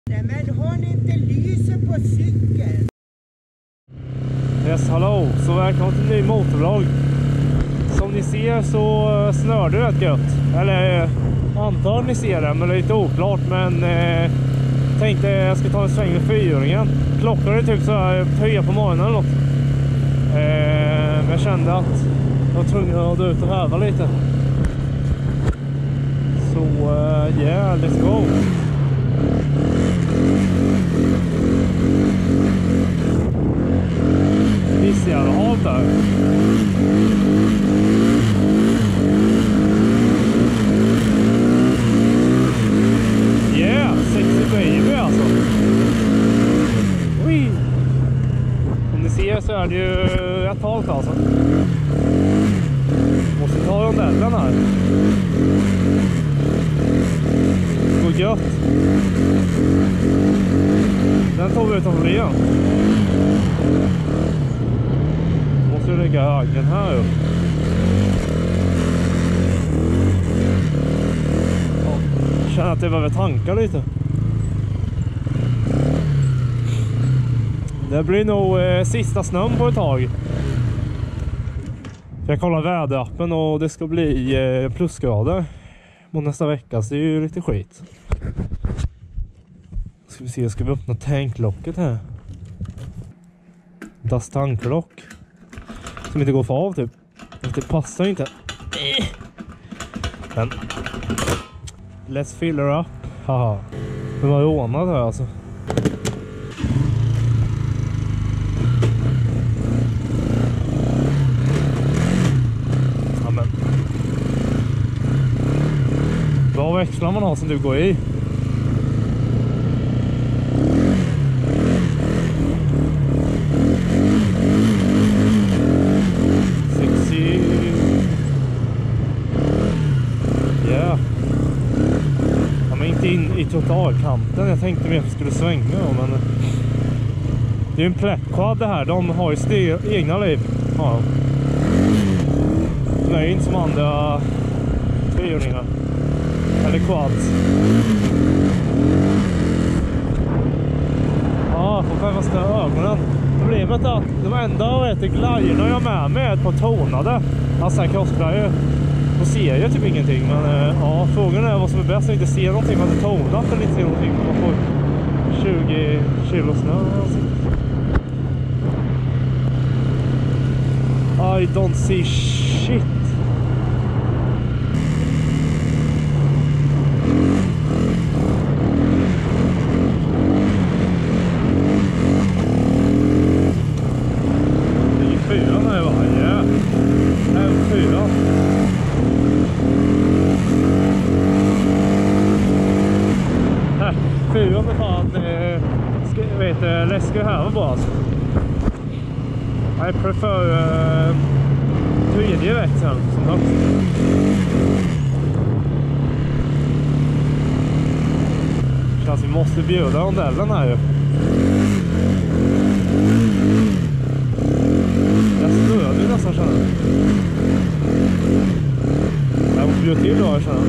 Nej, men har ni inte lyser på cykeln? Yes, hallå, så välkommen till en ny motorvlogg. Som ni ser så snör det rätt gött. Eller antar ni ser det, men det är lite oklart. Men tänkte jag ska ta en sväng med fyrhjulingen. Klockan är typ så här 3 på morgonen eller något. Men jag kände att jag var tvungen att gå ut och häva lite. Så yeah, let's go. Visst jävla halt där. Yeah, sexy baby alltså. Ui. Som ni ser så är det ju rätt halt alltså. Måste ta rondellen här. Så gött. Den tar vi utanför igen. Måste lägga högen här upp. Jag känner att jag behöver tanka lite. Det blir nog sista snön på ett tag. Jag kollar väderappen och det ska bli plusgrader mot nästa vecka, så det är ju lite skit. Ska vi se, ska vi öppna tanklocket här. Das tanklock. Som inte går för av typ. Det passar inte. Men let's fill her up. Haha. Det var rånad här alltså. Ja, men bra växlar man har som du går i. In i totalkanten. Jag tänkte mer att jag skulle svänga, men det är en plättquad det här. De har ju egna liv. Ja. Det är inte som andra fyrhjulingar eller quads. Ja, får självaste ögonen. Problemet är att de enda glajorna jag har med mig är ett par tonade. Alltså krossglajor. Då ser jag typ ingenting, men ja, frågan är vad som är bäst. Jag inte ser någonting, man är tonat eller inte ser någonting. Man får 20 kilo snö. I don't see shit. Det är 4 här va? Ja. Här är 4. Fyra med fan läskig här var bra alltså. I prefer tredje växeln som högst. Känns vi måste bjuda rondellen här ju. Jag stöder nästan känner jag. Jag måste bjuda till då jag känner.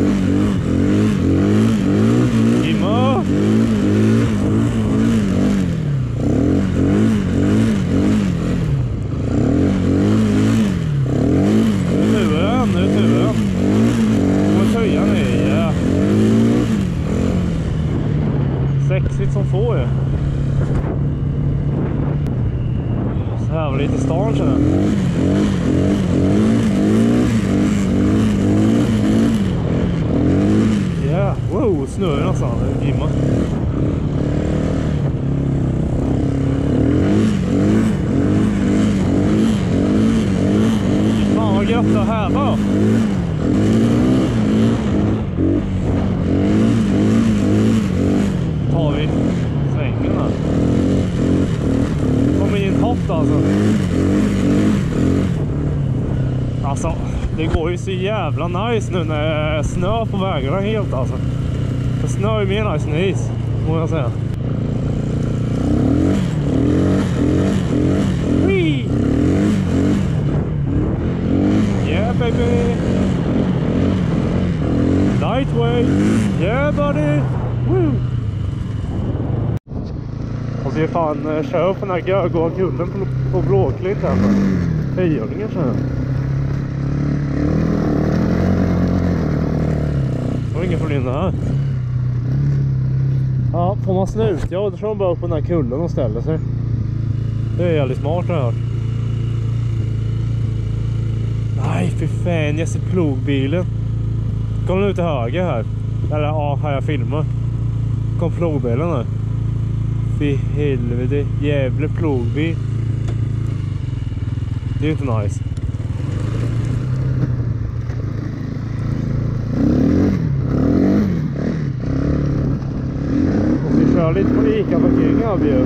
Imma! Nu är turen. Kommer töja ner, ja. Sexigt som får ju. Så här var lite stan känner jag. Ja, wow, snören alltså, Imma. Fan vad gött att häva. Tar vi svängen här. Kommer in hopp alltså. Alltså, det går ju så jävla nice nu när det är snö på vägarna helt alltså. För snö är mer nice än is, må jag säga. Wee! Yeah baby! Lightweight! Yeah buddy! Woo! måste ju fan köra upp den här görgåa kullen på Blåklint här. Fyrhjulingen så här. Det var inga problem det här. Ja, får man snut, ja då kör man bara upp på den här kullen och ställer sig. Det är jävligt smart det här. Nej, för fan, jag ser plogbilen. Kom nu till höger här. Eller ja, här jag filmar. Kom plogbilen här. Fy helvete, jävla plogbil. Det är ju inte nice. Och vi kör lite på Ica-parkeringen här bjud.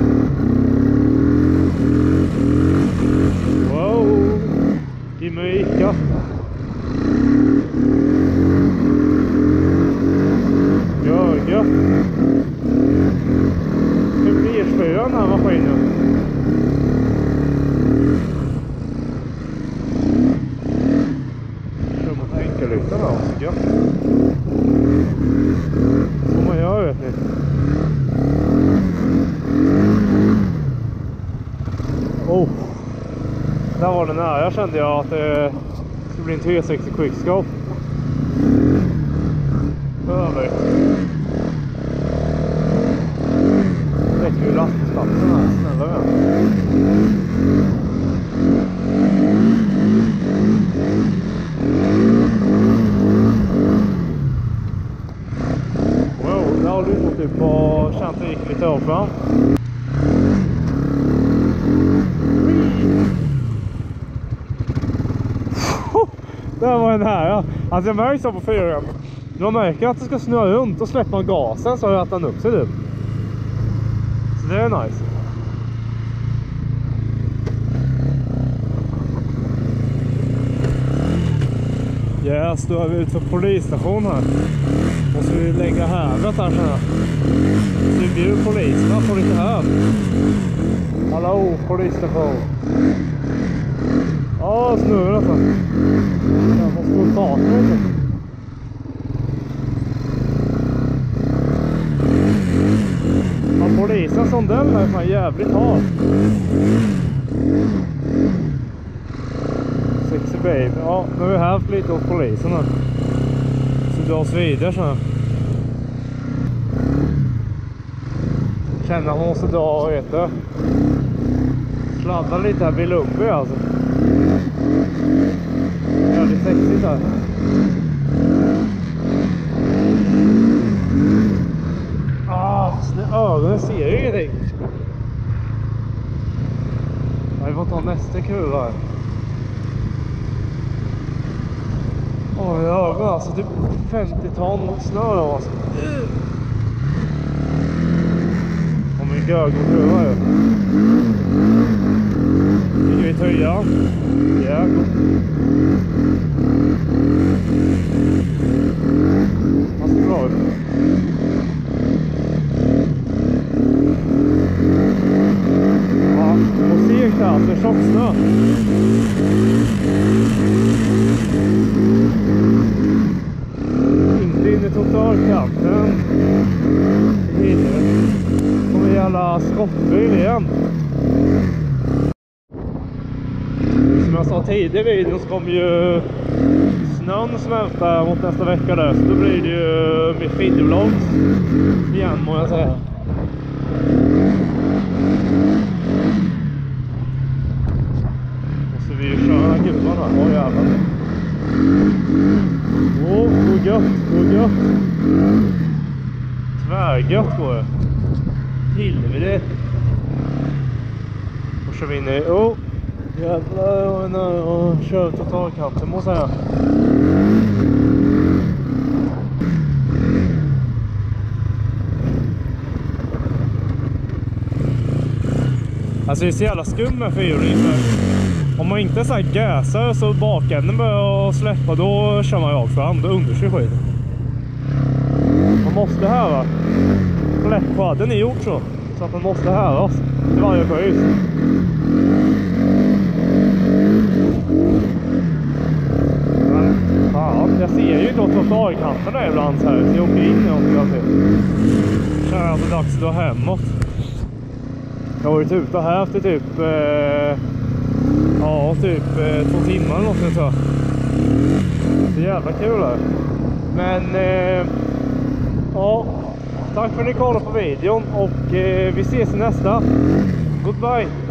Wow, i med Ica. Gött. Hur blir spören den här maskinen? Kör mot enkellyktan då, gött. Som man gör vet ni. Oh. Där var det nära, kände jag att det skulle bli en 360 quickscope. Över. Räcker ju lastplatsen här, snälla vän. Wow, där har du fått upp och känt att det gick lite av fram. Där var den här, ja. Alltså jag märker så på fyren. Jag märker att det ska snöa runt och släpper man gasen så att den upp sig typ. Så det är nice. Yes, då är vi ute för polisstation här. Måste vi lägga hävet här så här. Så vi bjuder poliserna på lite här. Hallå, polisstation. Ja, snurrar alltså. Jag måste gå ta det lite. Ja, polisen som den är fan jävligt hard. Sexy baby. Ja, nu har vi haft lite åt polisen här. Så dras vidare så här. Känner att man måste dra och äta. Sladda lite här vid Lundby alltså. Jävligt sexigt här. Ögonen ser ju ingenting. Vi får ta nästa kul här. Oj, ögonen alltså typ 50 ton snö då alltså. Och mycket ögonkul här ju. Ligger vi i töjan. Ja, alltså bra ut. Ja, och segt alltså, tjocksnö. Inte in i totalkanten. Kommer jävla skottbil igen. Som jag sa tidigare i videon så kommer ju snön smälta mot nästa vecka där. Så då blir det ju med videovlogs igen må jag säga. Måste vi ju köra gubbarna här. Åh jävlar. Åh, gå gött. Tvärgött går det. Helvete. Och kör vi in i... Åh, jävlar. Och kör totalkanten måste jag säga. Alltså det är så jävla skum med fyrhjuling. Om man inte så här gasar så bakänden börjar släppa, då kör man rakt fram, då undersöker skiten. Man måste häva. Fläppskadden är gjort så att man måste häva till varje skjut. Men fan, jag ser ju inte åt trottoarkanterna ibland så här, så jag åker in i någonting jag ser. Känner att det är dags att dra hemåt. Jag har varit ute och haft det typ 2 timmar eller något så. Det är jävla kul här. Men ja, tack för att ni kollade på videon och vi ses i nästa. Goodbye!